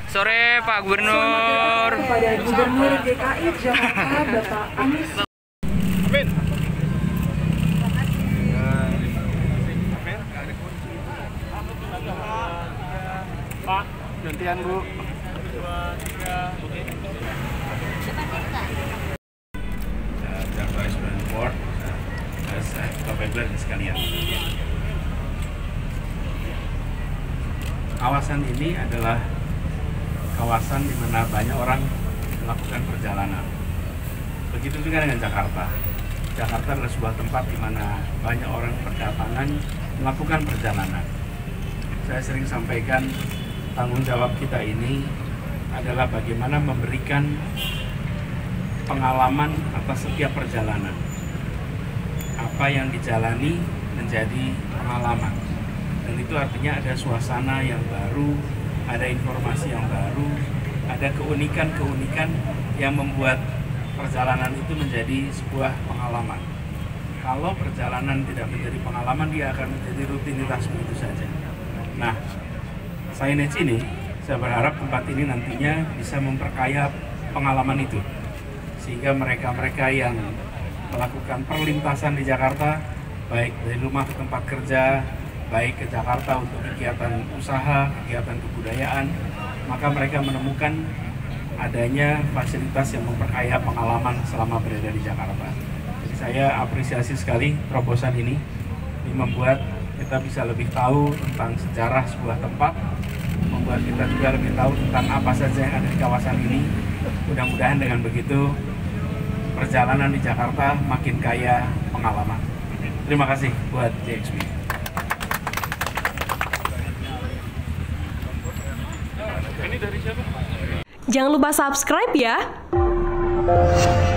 Sore Pak Gubernur. Kepada Gubernur DKI Jakarta Bapak Anies. Amin. Pak, gantian Bu. Jakarta Student Board, Bapak Ibu sekalian. Kawasan ini adalah kawasan di mana banyak orang melakukan perjalanan. Begitu juga dengan Jakarta. Jakarta adalah sebuah tempat di mana banyak orang berdatangan melakukan perjalanan. Saya sering sampaikan tanggung jawab kita ini adalah bagaimana memberikan pengalaman atas setiap perjalanan. Apa yang dijalani menjadi pengalaman. Dan itu artinya ada suasana yang baru, ada informasi yang baru, ada keunikan-keunikan yang membuat perjalanan itu menjadi sebuah pengalaman. Kalau perjalanan tidak menjadi pengalaman, dia akan menjadi rutinitas begitu saja. Nah, signage ini, saya berharap tempat ini nantinya bisa memperkaya pengalaman itu. Sehingga mereka-mereka yang melakukan perlintasan di Jakarta, baik dari rumah ke tempat kerja, baik ke Jakarta untuk kegiatan usaha, kegiatan kebudayaan, maka mereka menemukan adanya fasilitas yang memperkaya pengalaman selama berada di Jakarta. Jadi saya apresiasi sekali terobosan ini membuat kita bisa lebih tahu tentang sejarah sebuah tempat, membuat kita juga lebih tahu tentang apa saja yang ada di kawasan ini. Mudah-mudahan dengan begitu perjalanan di Jakarta makin kaya pengalaman. Terima kasih buat JXP. Ini dari siapa? Jangan lupa subscribe ya.